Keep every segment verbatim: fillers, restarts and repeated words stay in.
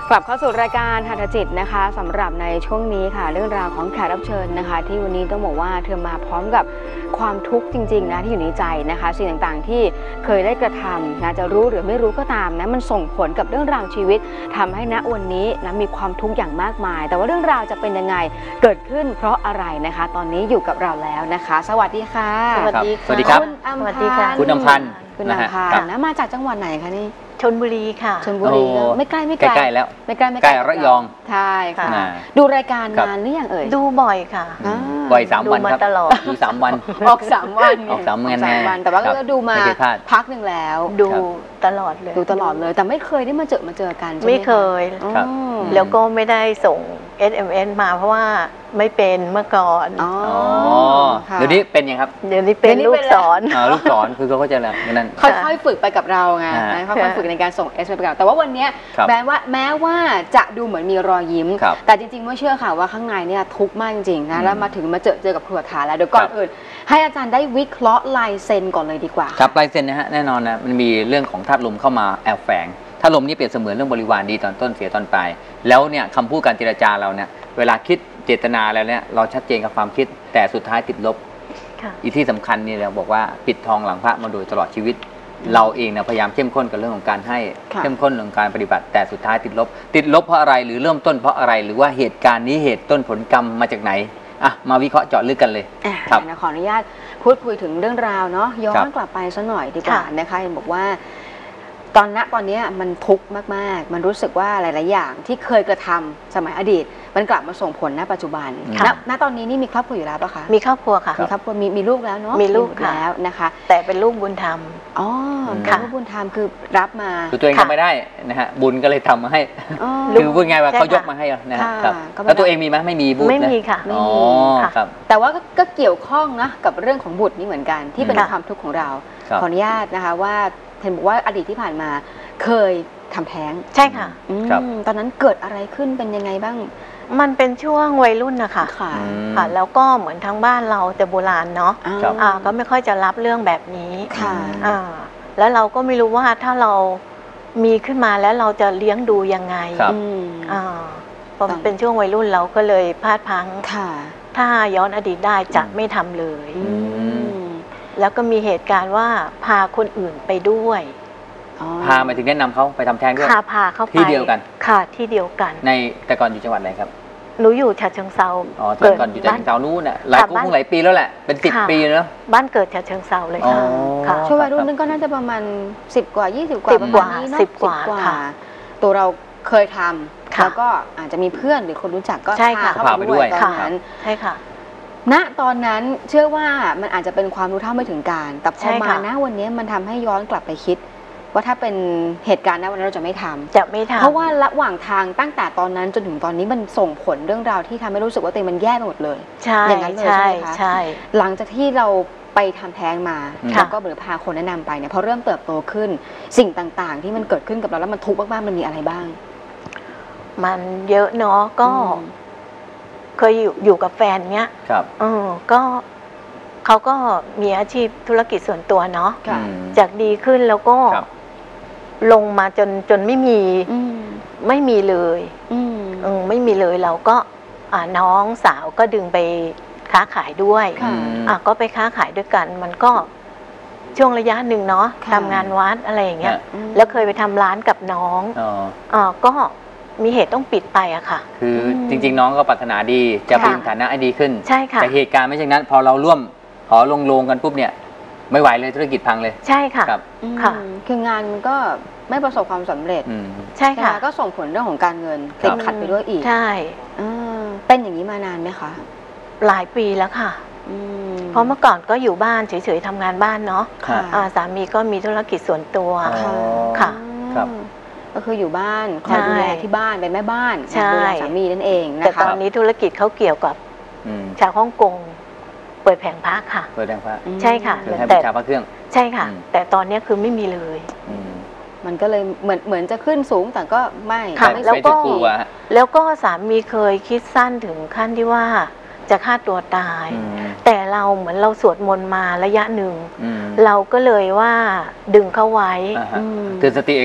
กลับเข้าสู่รายการหัตถจิตนะคะสำหรับในช่วงนี้ค่ะเรื่องราวของแขกรับเชิญนะคะที่วันนี้ต้องบอกว่าเธอมาพร้อมกับความทุกข์จริงๆนะที่อยู่ในใจนะคะสิ่งต่างๆที่เคยได้กระทำนะจะรู้หรือไม่รู้ก็ตามนะมันส่งผลกับเรื่องราวชีวิตทำให้ณวันนี้นะมีความทุกข์อย่างมากมายแต่ว่าเรื่องราวจะเป็นยังไงเกิดขึ้นเพราะอะไรนะคะตอนนี้อยู่กับเราแล้วนะคะสวัสดีค่ะสวัสดีสวัสดีครับคุณอัมพันธ์คุณอัมพันธ์คุณอัมพันธ์นะมาจากจังหวัดไหนคะนี่ชลบุรีค่ะชลบุรีไม่ใกล้ไม่ไกลใกล้แล้วไม่ใกล้ไม่ไกลระยองใช่ค่ะดูรายการนานหรือยังเอ่ยดูบ่อยค่ะบ่อยสามวันครับตลอดดูสามวันออกสามวันออกสามวันแต่ว่าก็ดูมาพักหนึ่งแล้วดูตลอดเลยดูตลอดเลยแต่ไม่เคยได้มาเจอมาเจอกันไม่เคยแล้วก็ไม่ได้ส่ง เอส เอ็ม เอส มาเพราะว่าไม่เป็นเมื่อก่อนอ๋อเดี๋ยวนี้เป็นยังครับเดี๋ยวนี้เป็นลูกสอนลูกสอนคือเขาก็จะแล้วนั่นค่อยๆฝึกไปกับเราไงค่อยๆฝึกในการส่ง เอส เอ็ม เอส ไปกับแต่ว่าวันนี้แม้ว่าแม้ว่าจะดูเหมือนมีรอยยิ้มแต่จริงๆไม่เชื่อค่ะว่าข้างในเนี่ยทุกข์มากจริงๆนะแล้วมาถึงมาเจอเจอกับครัวฐานแล้วเดี๋ยวก่อนอื่นให้อาจารย์ได้วิเคราะห์ลายเซ็นก่อนเลยดีกว่าครับลายเซ็นนะฮะแน่นอนนะมันมีเรื่องของธาตุลมเข้ามาแอบแฝงธาตุลมนี่เปรียบเสมือนเรื่องบริวารดีตอนต้นเสียตอนปลายแล้วเนี่ยคำพูดการเจรจาเราเนี่ยเวลาคิดเจตนาแล้วเนี่ยเราชัดเจนกับความคิดแต่สุดท้ายติดลบอีกที่สำคัญนี่เราบอกว่าปิดทองหลังพระมาโดยตลอดชีวิตเราเองเนี่ยพยายามเข้มข้นกับเรื่องของการให้เข้มข้นเรื่องการปฏิบัติแต่สุดท้ายติดลบติดลบเพราะอะไรหรือเริ่มต้นเพราะอะไรหรือว่าเหตุการณ์นี้เหตุต้นผลกรรมมาจากไหนอ่ะมาวิเคราะห์เจาะลึกกันเลยครับขออนุญาตพูดคุยถึงเรื่องราวเนาะย้อนกลับไปสักหน่อยดีกว่านะคะบอกว่าตอนณตอนนี้มันทุกข์มากๆมันรู้สึกว่าหลายๆอย่างที่เคยกระทำสมัยอดีตมันกลับมาส่งผลณปัจจุบันณณตอนนี้นี่มีครอบครัวอยู่แล้วปะคะมีครอบครัวค่ะมีครอบครัวมีมีลูกแล้วเนาะมีลูกแล้วนะคะแต่เป็นลูกบุญธรรมอ๋อเป็นลูกบุญธรรมคือรับมาคือตัวเองก็ไม่ได้นะฮะบุญก็เลยทำมาให้คือพูดไงว่าเขายกมาให้นะครับแล้วตัวเองมีไหมไม่มีบุญไม่มีค่ะไม่มีค่ะแต่ว่าก็เกี่ยวข้องนะกับเรื่องของบุตรนี่เหมือนกันที่เป็นความทุกข์ของเราขออนุญาตนะคะว่าเห็นบอกว่าอดีตที่ผ่านมาเคยทำแท้งใช่ค่ะตอนนั้นเกิดอะไรขึ้นเป็นยังไงบ้างมันเป็นช่วงวัยรุ่นนะคะค่ะแล้วก็เหมือนทั้งบ้านเราแต่โบราณเนาะอ่าก็ไม่ค่อยจะรับเรื่องแบบนี้ค่ะอ่าแล้วเราก็ไม่รู้ว่าถ้าเรามีขึ้นมาแล้วเราจะเลี้ยงดูยังไงอ่าพอเป็นช่วงวัยรุ่นเราก็เลยพลาดพลั้งค่ะถ้าย้อนอดีตได้จะไม่ทำเลยแล้วก็มีเหตุการณ์ว่าพาคนอื่นไปด้วยพามาถึงแนะนำเขาไปทำแท้งด้วยค่ะพาเขาไปที่เดียวกันค่ะที่เดียวกันในแต่ก่อนอยู่จังหวัดไหนครับหนูอยู่ฉะเชิงเทราอ๋อแต่ก่อนอยู่ฉะเชิงเทรานู้นน่ะหลายคงหลายปีแล้วแหละเป็นสิบปีเนอะบ้านเกิดฉะเชิงเทราเลยค่ะช่วงวัยรุ่นนึงก็น่าจะประมาณสิบกว่ายี่สิบกว่าสิบกว่าสิบกว่าตัวเราเคยทำแล้วก็อาจจะมีเพื่อนหรือคนรู้จักก็พาเข้าไปด้วยตอนนั้นใช่ค่ะณตอนนั้นเชื่อว่ามันอาจจะเป็นความรู้เท่าไม่ถึงการแต่พอมาณวันนี้มันทำให้ย้อนกลับไปคิดว่าถ้าเป็นเหตุการณ์ณวันนั้นเราจะไม่ทำจะไม่ทำเพราะว่าระหว่างทางตั้งแต่ตอนนั้นจนถึงตอนนี้มันส่งผลเรื่องราวที่ทำให้รู้สึกว่าตัวเองมันแย่ไปหมดเลยใช่อย่างนั้นเลยใช่ไหมคะใช่หลังจากที่เราไปทำแท้งมาแล้วก็หรือพาคนแนะนำไปเนี่ยพอเริ่มเติบโตขึ้นสิ่งต่างๆที่มันเกิดขึ้นกับเราแล้วมันทุกข์มากๆมันมีอะไรบ้างมันเยอะเนาะก็เคยอยู่อยู่กับแฟนเนี้ยครับเออก็เขาก็มีอาชีพธุรกิจส่วนตัวเนาะจากดีขึ้นแล้วก็ลงมาจนจนไม่มีไม่มีเลยอืมไม่มีเลยเราก็อ่าน้องสาวก็ดึงไปค้าขายด้วยอ่ะก็ไปค้าขายด้วยกันมันก็ช่วงระยะหนึ่งเนาะทำงานวัดอะไรอย่างเงี้ยแล้วเคยไปทำร้านกับน้องอ่าก็มีเหตุต้องปิดไปอะค่ะคือจริงๆน้องก็ปรารถนาดีจะเป็นฐานะดีขึ้นใช่ค่ะแต่เหตุการณ์ไม่ใช่นั้นพอเราร่วมขอลงโลงกันปุ๊บเนี่ยไม่ไหวเลยธุรกิจพังเลยใช่ค่ะครับค่ะคืองานมันก็ไม่ประสบความสำเร็จใช่ค่ะก็ส่งผลเรื่องของการเงินติดขัดไปด้วยอีกใช่เป็นอย่างนี้มานานไหมคะหลายปีแล้วค่ะเพราะเมื่อก่อนก็อยู่บ้านเฉยๆทำงานบ้านเนาะสามีก็มีธุรกิจส่วนตัวค่ะครับก็คืออยู่บ้านคอยดูแลที่บ้านเป็นแม่บ้านดูแลสามีนั่นเองนะคะแต่ตอนนี้ธุรกิจเขาเกี่ยวกับชาวฮ่องกงเปิดแผงพระค่ะเปิดแผงพระใช่ค่ะแต่ชาวพระเครื่องใช่ค่ะแต่ตอนนี้คือไม่มีเลยมันก็เลยเหมือนเหมือนจะขึ้นสูงแต่ก็ไม่แล้วก็แล้วก็สามีเคยคิดสั้นถึงขั้นที่ว่าจะฆ่าตัวตายแต่เราเหมือนเราสวดมนต์มาระยะหนึ่งเราก็เลยว่าดึงเขาไว้เตือนสติก่อน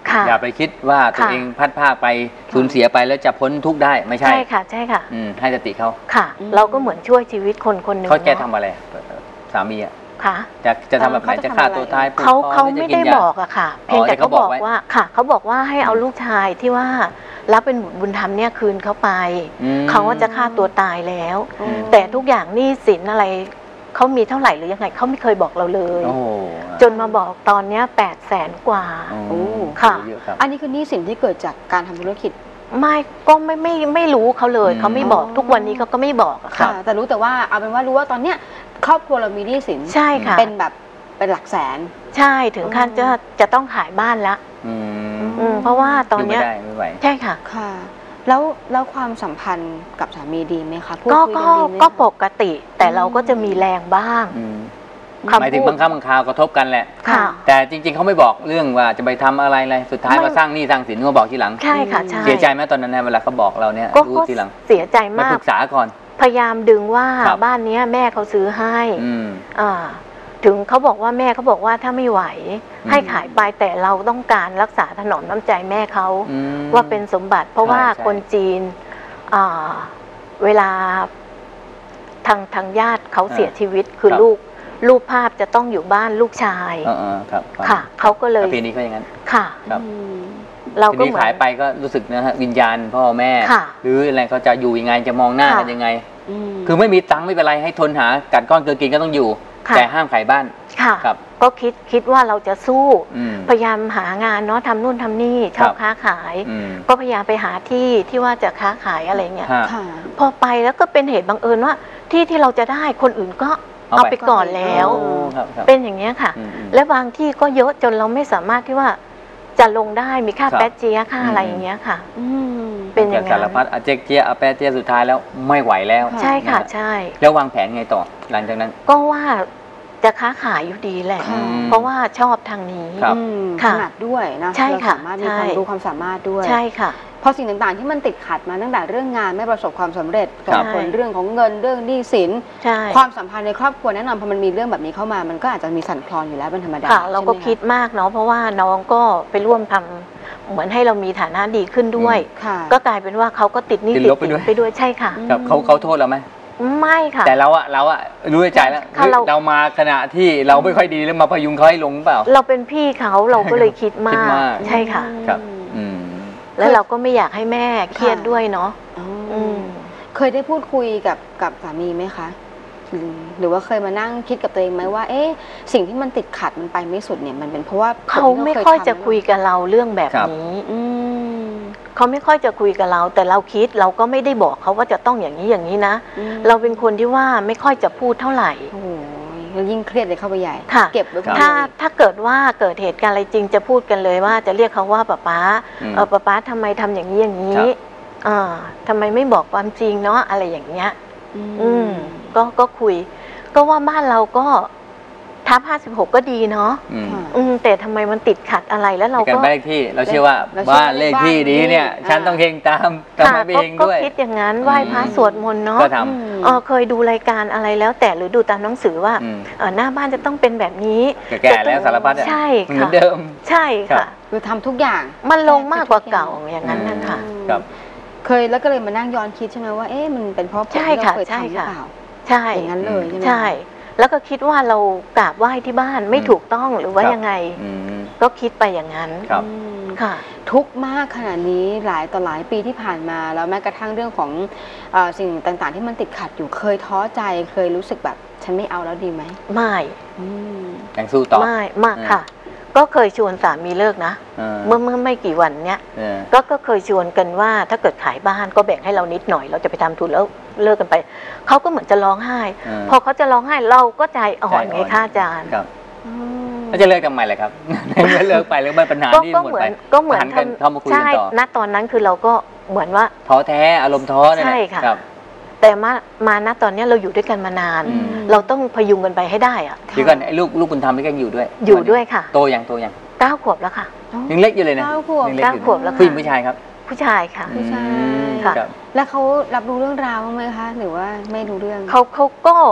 ค่ะอย่าไปคิดว่าตัวค่ะเองพลัดพรากไปสูญเสียไปแล้วจะพ้นทุกข์ได้ไม่ใช่ใช่ค่ะใช่ค่ะอืมให้สติเขาค่ะ เราก็เหมือนช่วยชีวิตคนคนหนึ่งเขาจะนทำอะไรสามีอ่ะค่ะจะจะทำแบบไหนเขาจะจะฆ่าทำอะไรตัวตายผูกเขาคอเขาหรือไม่จะกิได้นยาบอกอะค่ะอ๋เพียองแต่ที่เขาเขาบอกบอกไว้ว่าค่ะเขาบอกว่าให้เอาอืมลูกชายที่ว่ารับเป็นบุตรบุญธรรมเนี่ยคืนเขาไปอืมเขาว่าจะฆ่าตัวตายแล้วอืมแต่ทุกอย่างหนี้สินอะไรเขามีเท่าไหร่หรือยังไงเขาไม่เคยบอกเราเลยโอ้โหจนมาบอกตอนเนี้ยแปดแสนกว่าโอ้ค่ะเยอะครับอันนี้คือหนี้สินที่เกิดจากการทำธุรกิจไม่ก็ไม่ไม่ไม่รู้เขาเลยอืมเขาไม่บอกอ๋อทุกวันนี้เขาก็ไม่บอกอะครัค่ะบแต่รู้แต่ว่าเอาเป็นว่ารู้ว่าตอนเนี้ยครอบครัวเรามีหนี้สินใช่ค่ะเป็นแบบเป็นหลักแสนใช่ถึงขั้นอืมจะจะต้องขายบ้านละอืมอืมเพราะว่าตอนยู่ไม่เนี้ยได้ไม่ไหวใช่ค่ะค่ะ แล้วแล้วความสัมพันธ์กับสามีดีไหมคะพูดก็คุยก็กันดีไหมก็คะปกติ แต่อืมเราก็จะมีแรงบ้างอืมคำหมายถึงพูดบางครั้งบางคราวกระทบกันแหละค่ะแต่จริง ๆเขาไม่บอกเรื่องว่าจะไปทำอะไรอะไรสุดท้ายไม่มาสร้างหนี้สร้างสินเขาบอกทีหลังใช่ค่ะใช่เสียใจไหมตอนนั้นนะเวลาเขาบอกเราเนี่ยก็รู้ก็ทีหลังเสียใจมามาปกรึกษาก่อนพยายามดึงว่าครับบ้านเนี้ยแม่เขาซื้อให้อืมอ่าถึงเขาบอกว่าแม่เขาบอกว่าถ้าไม่ไหวอืมให้ขายไปแต่เราต้องการรักษาถนอมน้ำใจแม่เขาอืมว่าเป็นสมบัติ เพราะว่าใช่ใช่คนจีนอ่าเวลาทางทางญาติเขาเสียชีวิตคือครับลูกรูปภาพจะต้องอยู่บ้านลูกชายเออเออครับค่ะเขาก็เลยประเพณีก็อย่างนั้นค่ะครับอืมเราทีก็นี้เหมือขายนไปก็รู้สึกนะฮะวิญญาณพ่อแม่ค่ะหรืออะไรเขาจะอยู่ยังไงจะมองหน้าค่ะกันยังไงอืมคือไม่มีตังค์ไม่เป็นไรให้ทนหากัดก้อนเกลือกินก็ต้องอยู่ค่ะแต่ห้ามขายบ้านค่ะครับก็คิดคิดว่าเราจะสู้อืมพยายามหางานเนาะทำนู่นทำนี่ชอบครับค้าขายอืมก็พยายามไปหาที่ที่ว่าจะค้าขายอะไรเงี้ยฮะค่ะพอไปแล้วก็เป็นเหตุบังเอิญว่าที่ที่เราจะได้คนอื่นก็เอาเอาไปไปก่อนแล้วโอ้ครับครับเป็นอย่างเงี้ยค่ะอืมอืมและบางที่ก็เยอะจนเราไม่สามารถที่ว่าจะลงได้มีค่าครับแป๊ดเจียค่าอืมอะไรอย่างเงี้ยค่ะอืมเป็นอย่างนั้นสารพัดอาเจกเจียอาแปะเจียสุดท้ายแล้วไม่ไหวแล้วค่ะใช่ค่ะนะฮะใช่แล้ววางแผนไงต่อหลังจากนั้นก็ว่าจะค้าขายอยู่ดีแหละค่ะเพราะว่าชอบทางนี้ครับอืมถค่ะนัดด้วยนะใช่ค่ะเราสามารถมีใช่ความรู้ความสามารถด้วยใช่ค่ะพอสิ่งต่างๆที่มันติดขัดมาตั้งแต่เรื่องงานไม่ประสบความสำเร็จครับส่งผลเรื่องของเงินเรื่องหนี้สินใช่ความสัมพันธ์ในครอบครัวแน่นอนพอมันมีเรื่องแบบนี้เข้ามา มันก็อาจจะมีสั่นคลอนอยู่แล้วเป็นธรรมดาค่ะ เราก็ใช่ไหมะคิดมากเนาะเพราะว่าน้องก็ไปร่วมทำเหมือนให้เรามีฐานะดีขึ้นด้วยค่ะก็กลายเป็นว่าเขาก็ติดหนี้ติดติดลบไปสินด้วยไปด้วยใช่ค่ะอืมครับเขาเขาโทษเราไหมไม่ค่ะแต่เราอะเราอะรู้ในใจแล้วค่ะเราเรามาขณะที่เราไม่ค่อยดีแล้วมาพยุงเขาให้ลงหรือเปล่าเราเป็นพี่เขาเราก็เลยคิดมาคิดกมากใช่ค่ะครับ อืมแล้วเราก็ไม่อยากให้แม่เครียดด้วยเนาะอ๋อออืมเคยได้พูดคุยกับกับสามีไหมคะหรือหรือว่าเคยมานั่งคิดกับตัวเองไหมว่า เอ๊ะสิ่งที่มันติดขัดมันไปไม่สุดเนี่ยมันเป็นเพราะว่าเขาไม่ค่อยจะคุยกับเราเรื่องแบบครับนี้อืมเขาไม่ค่อยจะคุยกับเรา แต่เราคิดเราก็ไม่ได้บอกเขาว่าจะต้องอย่างนี้อย่างนี้นะอืมเราเป็นคนที่ว่าไม่ค่อยจะพูดเท่าไหร่โอ้โหแล้วยิ่งเครียดเลยเข้าไปใหญ่ค่ะเก็บไว้คนเดียวถ้าอีกถ้าเกิดว่าเกิดเหตุการณ์อะไรจริงจะพูดกันเลยว่าจะเรียกเขาว่าป๊าป๊าอืมเออป๊าป๊าทำไมทำอย่างนี้อย่างนี้ครับอ่าทำไมไม่บอกความจริงเนาะอะไรอย่างเงี้ยอืมอืมก็ก็คุย ก็ว่าบ้านเราก็ทับห้าสิบหกก็ดีเนาะอืมค่ะอืมแต่ทำไมมันติดขัดอะไรแล้วเราการก็บ้านเลขที่เราเชื่อว่าเราเชื่อบ้านเลขที่ดีเนี่ยบ้านฉันต้องเฮงตามทำไมไม่ก็เฮงก็ด้วยคิดอย่างนั้นไหว้พระอืมสวดมนต์เนาะก็ทอืมเออเคยดูรายการอะไรแล้วแต่หรือดูตามหนังสือว่าำอืมเออหน้าบ้านจะต้องเป็นแบบนี้แก่ๆแล้วสารพัดอะใช่เหมือค่ะนเดิมใช่ครัค่ะบคือทำทุกอย่างมันลงมากกว่าเก่าอย่างนั้นนะคะอืมครับเคยแล้วก็เลยมานั่งย้อนคิดใช่ไหมว่าเอ๊ะมันเป็นเพราะผลใช่ที่ค่ะเราเคยใช่ทำหรือค่ะเปล่าใช่อย่างนั้นเลยใช่ไหมใช่ แล้วก็คิดว่าเรากราบไหว้ที่บ้านไม่อืมถูกต้องหรือว่าครับยังไงอืมก็คิดไปอย่างนั้นครับอืมค่ะทุกข์มากขนาดนี้หลายต่อหลายปีที่ผ่านมาแล้วแม้กระทั่งเรื่องของเออสิ่งต่างๆ ที่มันติดขัดอยู่เคยท้อใจเคยรู้สึกแบบฉันไม่เอาแล้วดีไหมไม่อืมยังสู้ต่อไม่มากอืมค่ะ ก็เคยชวนสามีเลิกนะเออเมื่อเมื่อไม่กี่วันเนี้ยเออก็ก็เคยชวนกันว่าถ้าเกิดขายบ้านก็แบ่งให้เรานิดหน่อย เราจะไปทำทุนแล้วเลิกกันไปเขาก็เหมือนจะร้องไห้เออพอเขาจะร้องไห้เราก็ใจอ่อนใจอ่อนไงคะอาจารย์ครับอืมแล้วจะเลิกทำไมล่ะครับ ในเมื่อเลิกไปแล้วมันปัญหาก็ที่ก็หมดเหมืไปอนก็เหมือนหันกันเข้ามาคุยกันใช่ต่อณตอนนั้นคือเราก็เหมือนว่าท้อแท้อารมณ์ท้อเนี่ยใช่ค่ะครับแต่มามาณตอนเนี้ยเราอยู่ด้วยกันมานานอืมเราต้องพยุงกันไปให้ได้อะเดี๋ยวก่อนไอ้ลูกลูกบุญธรรมนี่ก็อยู่ด้วยอยู่ด้วยค่ะโตยังโตยังเก้าขวบแล้วค่ะยังเล็กอยู่เลยนะเก้าขวบยังเล็กอยู่เก้าขวบแล้วค่ะผู้หญิงผู้ชายครับผู้ชายค่ะผู้ชายอืมค่ะครับแล้วเขารับรู้เรื่องราวบ้างไหมคะ หรือว่าไม่รู้เรื่องเขาเขาก็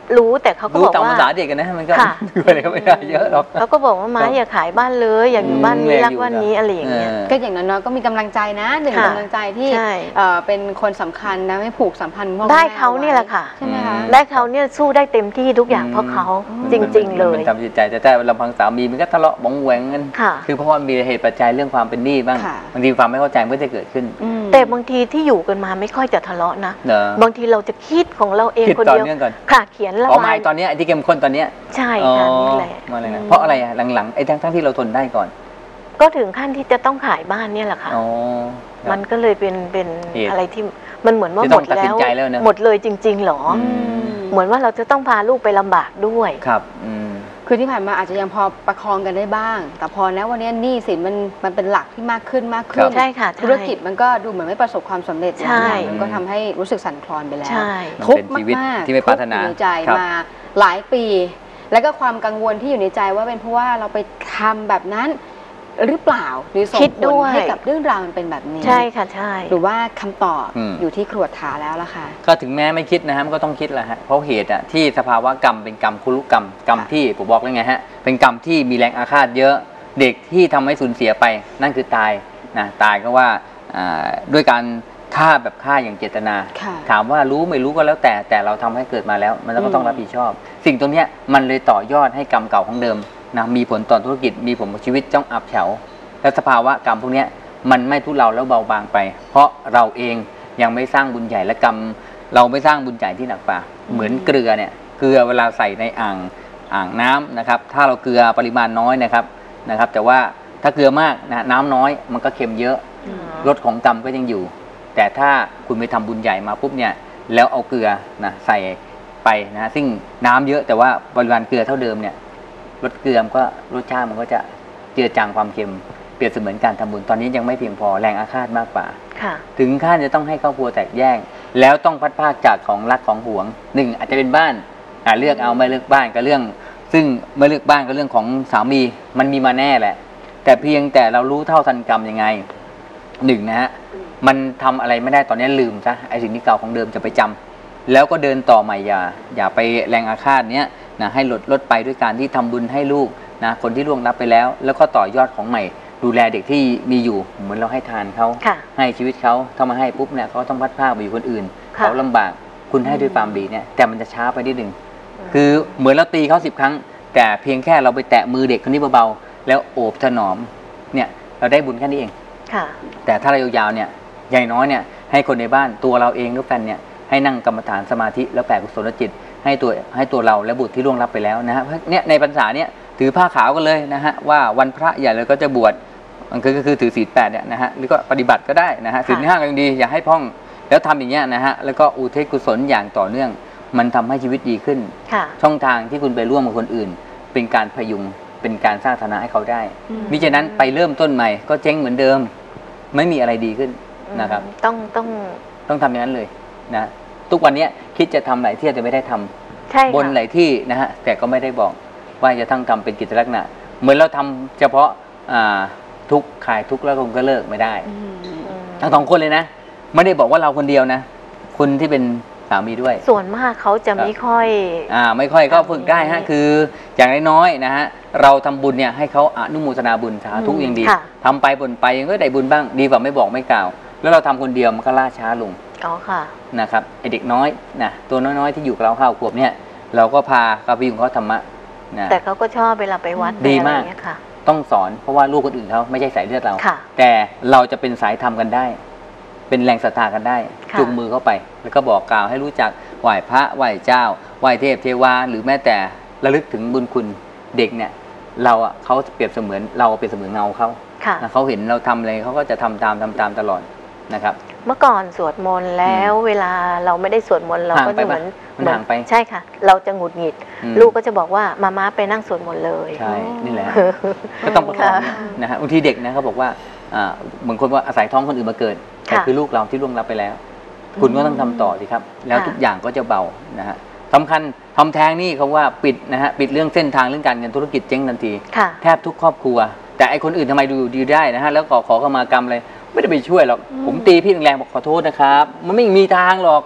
รู้แต่เขาก็บอกว่ารู้ตามภาษาเด็กกันนะมันก็ค่ะดูอะไรก็ไม่ได้เยอะหรอกเขาก็บอกว่าม้าอย่าขายบ้านเลยอยากอยู่บ้านนี้รักบ้านนี้อะไรอย่างเงี้ยก็อย่างน้อยๆก็มีกำลังใจนะหนึ่งค่ะกำลังใจที่ใช่เอ่อเป็นคนสำคัญนะไม่ผูกสัมพันธ์พ่อได้แม่เขานี่แหละค่ะใช่ไหมคะได้เขาเนี่ยสู้ได้เต็มที่ทุกอย่างเพราะเขาจริง ๆ เลยมันทำจิตใจแต่แต่ลำพังสามีมันก็ทะเลาะบ้องแหวงกันค่ะคือเพราะว่ามีเหตุปัจจัยเรื่องความเป็นหนี้บ้างค่ะบางทีความไม่เข้าใจมันก็จะเกิดขึ้นอืมแต่บางทีที่อยู่กันมาไม่ค่อยจะทะเลาะนะเนอะบางทีเราจะคิดของเราเองคิดคนต่อเดียวเนื่องก่อนค่ะเขียนระอ๋อมาบายตอนเนี้ยไอ้ที่เข้มข้นตอนเนี้ยใช่อ๋อค่ะนั่นแหละมาเลยนะเพราะอะไรอะหลังๆไอ้ทั้งทั้งที่เราทนได้ก่อนก็ถึงขั้นที่จะต้องขายบ้านเนี่ยแหละค่ะอ๋อครับมันก็เลยเป็นเป็นเหตุอะไรที่มันเหมือนว่าที่หต้มองดตัดสิแล้นวใจแล้วนะหมดเลยจริง ๆ หรออืเหมือนว่าเราจะต้องพาลูกไปลำบากด้วยครับอืมคือที่ผ่านมาอาจจะยังพอประคองกันได้บ้าง แต่พอนะวันนี้หนี้สินมันมันเป็นหลักที่มากขึ้นมากขึ้นใช่ค่ะใช่ธุรกิจมันก็ดูเหมือนไม่ประสบความสำเร็จใช่นะมันก็ทำให้รู้สึกสั่นคลอนไปแล้วใช่ทุกข์มันเป็นชีวิตมากๆที่ไม่ปรารถนาทุกข์อยู่ในใจครับมาหลายปี แล้วก็ความกังวลที่อยู่ในใจว่าเป็นเพราะว่าเราไปทำแบบนั้นหรือเปล่าหรือส่งคิดผด้ลวยให้กับเรื่องราวมันเป็นแบบนี้ใช่ค่ะใช่หรือว่าคำตอบอืมอยู่ที่ครวดถาแล้วล่ะค่ะก็ถึงแม้ไม่คิดนะฮะมันก็ต้องคิดแหละฮะเพราะเหตุอะที่สภาวะกรรมเป็นกรรมคุรุกรรมกรรมที่ผมบอกแล้วไงฮะเป็นกรรมที่มีแรงอาฆาตเยอะเด็กที่ทำให้สูญเสียไปนั่นคือตายนะตายก็ว่าอ่าด้วยการฆ่าแบบฆ่าอย่างเจตนาค่ะถามว่ารู้ไม่รู้ก็แล้วแต่แต่เราทำให้เกิดมาแล้ว มันก็ต้องรับผิดชอบ สิ่งตรงเนี้ยมันเลยต่อยอดให้กรรมเก่าของเดิมนะมีผลต่อธุรกิจมีผลต่อชีวิตจ้องอับเฉาและสภาวะกรรมพวกเนี้ยมันไม่ทุเลาแล้วเบาบางไป เพราะเราเองยังไม่สร้างบุญใหญ่และกรรมเราไม่สร้างบุญใหญ่ที่หนักกว่าเหมือนเกลือเนี่ยเกลือเวลาใส่ในอ่างอ่างน้ำนะครับถ้าเราเกลือปริมาณน้อยนะครับนะครับแต่ว่าถ้าเกลือมากนะน้ำน้อยมันก็เค็มเยอะรสของกรรมก็ยังอยู่ แต่ถ้าคุณไปทำบุญใหญ่มาปุ๊บเนี่ยแล้วเอาเกลือนะใส่ไปนะซึ่งน้ำเยอะแต่ว่าปริมาณเกลือเท่าเดิมเนี่ยรสเกลือมันก็รสชาติมันก็จะเจือจางความเค็มเปรียบเสมือนการทำบุญตอนนี้ยังไม่เพียงพอแรงอาฆาตมากกว่าค่ะถึงขั้นจะต้องให้ครอบครัวแตกแยกแล้วต้องพัดพรากจากของรักของหวงหนึ่งอาจจะเป็นบ้านอ่าเลือกเอาไม่เลือกบ้านก็เรื่อง ซึ่งไม่เลือกบ้านก็เรื่องของสามีมันมีมาแน่แหละ แต่เพียงแต่เรารู้เท่าทันกรรมยังไงหนึ่งนะฮะมันทำอะไรไม่ได้ตอนนี้ลืมซะไอ้สิ่งที่เก่าของเดิมจะไปจำแล้วก็เดินต่อใหม่อย่าอย่าไปแรงอาฆาตเนี้ยนะให้ลดลดไปด้วยการที่ทำบุญให้ลูกนะคนที่ล่วงลับไปแล้ว แล้วก็ต่อยอดของใหม่ดูแลเด็กที่มีอยู่เหมือนเราให้ทานเขาค่ะให้ชีวิตเขาถ้ามาให้ปุ๊บเนี่ยเขาต้องพัดพรากไปอยู่คนอื่นค่ะเขาลำบากคุณให้ด้วยความดีเนี่ยแต่มันจะช้าไปนิดหนึ่งคือเหมือนเราตีเขาสิบครั้ง แต่เพียงแค่เราไปแตะมือเด็กคนนี้เบาๆแล้วโอบถนอมเนี่ยเราได้บุญแค่นี้เองค่ะแต่ถ้าเรายาวๆเนี่ยอย่างน้อยเนี่ยให้คนในบ้านตัวเราเองหรือแฟนเนี่ยให้นั่งกรรมฐานสมาธิแล้วแผ่กุศลจิตให้ตัวให้ตัวเราและบุตรที่ล่วงลับไปแล้วนะฮะเนี่ยในพรรษาเนี่ยถือผ้าขาวกันเลยนะฮะว่าวันพระใหญ่เราก็จะบวชมันก็คือถือศีลแปดเนี่ยนะฮะหรือก็ปฏิบัติก็ได้นะฮะศีลห้าก็ยังดีอย่าให้พร่องแล้วทำอย่างเงี้ยนะฮะแล้วก็อุทิศกุศลอย่างต่อเนื่องมันทำให้ชีวิตดีขึ้นค่ะช่องทางที่คุณไปร่วมกับคนอื่น เป็นการพยุงเป็นการสร้างฐานะให้เขาได้มิฉะนั้นไปเริ่มต้นใหม่ก็เจ๊งเหมือนเดิมไม่มีอะไรดีขึ้นนะครับต้องต้องต้องทำอย่างนั้นเลยนะทุกวันนี้คิดจะทำหลายที่แต่ไม่ได้ทำใช่บนค่ะหลายที่นะฮะแต่ก็ไม่ได้บอกว่าจะทั้งทำเป็นกิจลักษณะเหมือนเราทำเฉพาะอ่าทุกขายทุกแล้วคงก็เลิกไม่ได้อืมทั้งสองคนเลยนะไม่ได้บอกว่าเราคนเดียวนะคุณที่เป็นสามีด้วยส่วนมากเขาจะไม่ค่อยอ่าไม่ค่อยก็ฝึกได้ฮะคืออย่างน้อยๆนะฮะเราทำบุญเนี่ยให้เขาอนุโมทนาบุญสาธุอืมอย่างดีค่ะทำไปบ่นไปยังก็ได้บุญบ้างดีกว่าไม่บอกไม่กล่าว แล้วเราทำคนเดียวมันก็ล่าช้าลงอ๋อค่ะนะครับไอเด็กน้อยนะตัวน้อยๆที่อยู่กับเราห้าขวบเนี่ยเราก็พาเขาไปอยู่กับเขาธรรมะนะแต่เขาก็ชอบเวลาไปวัดดีไปอะไรมากอย่างเงี้ยค่ะต้องสอนเพราะว่าลูกคนอื่นเขาไม่ใช่สายเลือดเราค่ะแต่เราจะเป็นสายธรรมกันได้ เป็นแรงศรัทธากันได้ค่ะจูงมือเข้าไป แล้วก็บอกกล่าวให้รู้จักไหว้พระไหว้เจ้าไหว้เทพเทวาหรือแม้แต่ระลึกถึงบุญคุณเด็กเนี่ยเราอ่ะเขาเปรียบเสมือนเราเปรียบเสมือนเงาเขาค่ะนะเขาเห็นเราทำอะไรเขาก็จะทำตามทำตามตลอดนะครับเมื่อก่อนสวดมนต์แล้วเวลาเราไม่ได้สวดมนต์เราห่างก็ไปจะเหมือนปะมันเหมือนห่างไปใช่ค่ะ เราจะหงุดหงิดอืมลูกก็จะบอกว่ามาม่าไปนั่งสวดมนต์เลยใช่นี่แหละ ก็ต้องประกอบเนี่ยนะฮะบางทีเด็กนะเขาบอกว่าอ่าเหมือนคนว่าอาศัยท้องคนอื่นมาเกิดแต่ค่ะคือลูกเราที่ล่วงลับไปแล้ว คุณก็ต้องทำต่อสิครับ แล้วค่ะทุกอย่างก็จะเบานะฮะสำคัญทำแท้งนี่เขาว่าปิดนะฮะปิดเรื่องเส้นทางเรื่องการเงินธุรกิจเจ๊งทันทีค่ะแทบทุกครอบครัว แต่ไอคนอื่นทำไมดูดีได้นะฮะแล้วก็ขอขมากรรมเลยไม่ได้ไปช่วยหรอกผมตีพี่แรงๆบอกขอโทษนะครับ มันไม่มีทางหรอก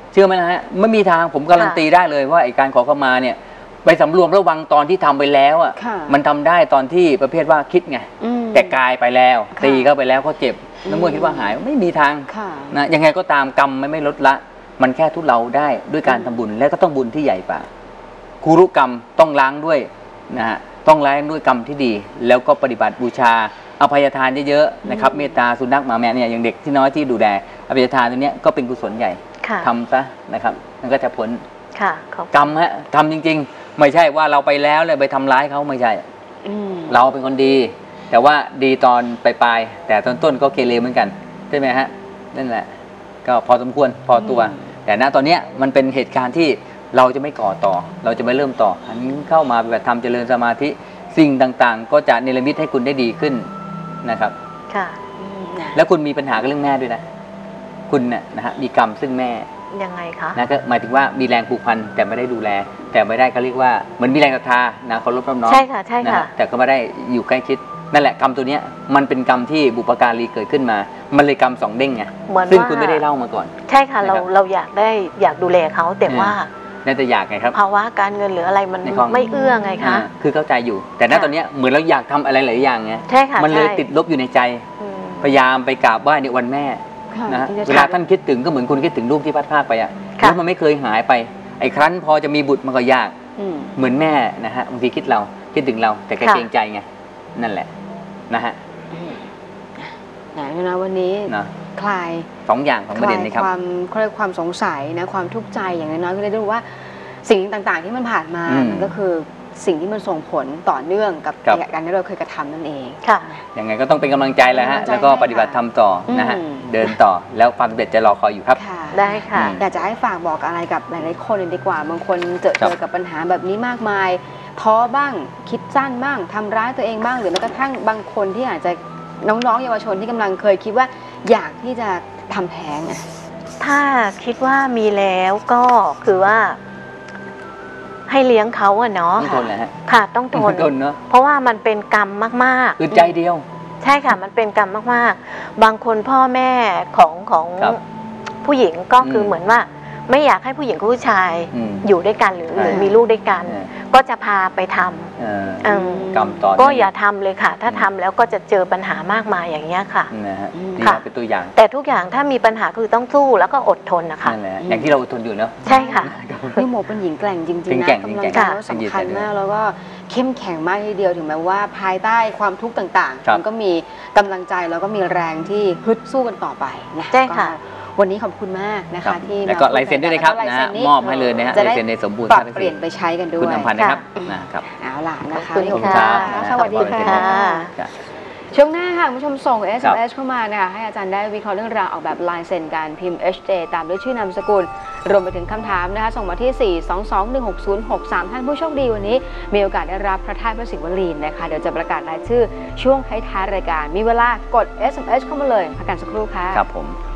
เชื่อไหมนะฮะไม่มีทางผมการันตีได้เลยว่าไอ้การขอขมาเนี่ยไปสำรวมระวังตอนที่ทำไปแล้วอ่ะมันทำได้ตอนที่ประเภทว่าคิดไงแต่กายไปแล้วตีเข้าไปแล้วเขาเจ็บน้ำมือคิดว่าหายไม่มีทางนะยังไงก็ตามกรรมไม่ไม่ลดละมันแค่ทุเลาได้ด้วยการทำบุญและก็ต้องบุญที่ใหญ่กว่าคุรุกรรมต้องล้างด้วยนะฮะต้องล้างด้วยกรรมที่ดีแล้วก็ปฏิบัติบูชาอภัยทานเยอะๆนะครับเมตตาสุนัขหมาแมวเนี่ยอย่างเด็กที่น้อยที่ดูแลอภัยทานตัวเนี้ยก็เป็นกุศลใหญ่ทำซะนะครับมันก็จะผลกรรมฮะทำจริงๆไม่ใช่ว่าเราไปแล้วเลยไปทำร้ายเขาไม่ใช่เราเป็นคนดีแต่ว่าดีตอนปลายๆแต่ตอนต้นก็เกเรเหมือนกันใช่ไหมฮะนั่นแหละก็พอสมควรพอตัวแต่ณตอนนี้มันเป็นเหตุการณ์ที่เราจะไม่ก่อต่อเราจะไม่เริ่มต่ออันนี้เข้ามาปฏิบัติธรรมเจริญสมาธิสิ่งต่างๆก็จะเนรมิตให้คุณได้ดีขึ้นนะครับค่ะแล้วคุณมีปัญหากับเรื่องแม่ด้วยนะคุณเนี่ยนะฮะมีกรรมซึ่งแม่ยังไงคะนะก็หมายถึงว่ามีแรงผูกพันแต่ไม่ได้ดูแลแต่ไม่ได้เขาเรียกว่าเหมือนมีแรงศรัทธานะเคารพน้อมใช่ค่ะใช่ค่ะแต่ก็ไม่ได้อยู่ใกล้ชิดนั่นแหละกรรมตัวเนี้ยมันเป็นกรรมที่บุปการีเกิดขึ้นมามันเลยกรรมสองเด้งไงซึ่งคุณไม่ได้เล่ามาก่อนใช่ค่ะเราเราอยากได้อยากดูแลเขาแต่ว่าน่าจะอยากไงครับภาวะการเงินหรืออะไรมันไม่เอื้อไงคะคือเข้าใจอยู่แต่ณตอนนี้เหมือนเราอยากทำอะไรหลายอย่างไงใช่ค่ะมันเลยติดลบอยู่ในใจพยายามไปกราบไหว้ในวันแม่นะเวลาท่านคิดถึงก็เหมือนคุณคิดถึงลูกที่พัดพรากไปอ่ะแล้วมันไม่เคยหายไปไอ้ครั้นพอจะมีบุตรมันก็ยากเหมือนแม่นะฮะบางทีคิดเราคิดถึงเราแต่แกเกรงใจไงนั่นแหละนะฮะนะนะวันนี้คลายสองอย่างของประเด็นนี้ครับความความสงสัยนะความทุกข์ใจอย่างน้อยๆก็ได้รู้ว่าสิ่งต่างๆที่มันผ่านมามันก็คือสิ่งที่มันส่งผลต่อเนื่องกับการที่เราเคยกระทำนั่นเองค่ะยังไงก็ต้องเป็นกำลังใจแล้วฮะแล้วก็ปฏิบัติทำต่อนะฮะเดินต่อแล้วความสำเร็จจะรอคอยอยู่ครับได้ค่ะอยากจะให้ฝากบอกอะไรกับหลายๆคนดีกว่าบางคนเจอเจอกับปัญหาแบบนี้มากมายท้อบ้างคิดสั้นบ้างทำร้ายตัวเองบ้างหรือแม้กระทั่งบางคนที่อาจจะน้องๆเยาวชนที่กำลังเคยคิดว่าอยากที่จะทำแท้งถ้าคิดว่ามีแล้วก็คือว่าให้เลี้ยงเขาอะเนาะต้องทนแหละค่ะต้องทนเนาะเพราะว่ามันเป็นกรรมมากๆคือใจเดียวใช่ค่ะมันเป็นกรรมมากๆบางคนพ่อแม่ของของผู้หญิงก็คือเหมือนว่าไม่อยากให้ผู้หญิงกับผู้ชายอยู่ด้วยกันหรือหรือมีลูกด้วยกันก็จะพาไปทำกรรมต่อก็อย่าทำเลยค่ะถ้าทำแล้วก็จะเจอปัญหามากมายอย่างเงี้ยค่ะนะฮะเป็นตัวอย่างแต่ทุกอย่างถ้ามีปัญหาคือต้องสู้แล้วก็อดทนนะคะนั่นแหละอย่างที่เราอดทนอยู่เนาะใช่ค่ะพี่โมเป็นหญิงแกร่งจริงๆนะกำลังใจสำคัญมากแล้วก็เข้มแข็งมากทีเดียวถึงแม้ว่าภายใต้ความทุกข์ต่างๆมันก็มีกำลังใจแล้วก็มีแรงที่ฮึดสู้กันต่อไปนะใช่ค่ะวันนี้ขอบคุณมากนะคะที่แล้วก็ลายเซ็นด้วยนะครับนะมอบให้เลยนะฮะลายเซ็นในสมบูรณ์ปรับเปลี่ยนไปใช้กันด้วยคุณอำพันธ์นะครับนะครับเอาล่ะนะคะขอบคุณค่ะสวัสดีค่ะช่วงหน้าค่ะคุณผู้ชมส่ง เอส เอ็ม เอส เข้ามานะคะให้อาจารย์ได้วิเคราะห์เรื่องราวออกแบบลายเซ็นการพิมพ์ เอช เจ ตามด้วยชื่อนามสกุลรวมไปถึงคำถามนะคะส่งมาที่สี่ สอง สอง หนึ่ง หก ศูนย์ หก สามท่านผู้โชคดีวันนี้มีโอกาสได้รับพระธาตุพระศิวลีนะคะเดี๋ยวจะประกาศรายชื่อช่วงท้ายๆรายการมีเวลากด เอส เอ็ม เอส เข้ามาเลยพักกันสักครู่ค่ะครับผม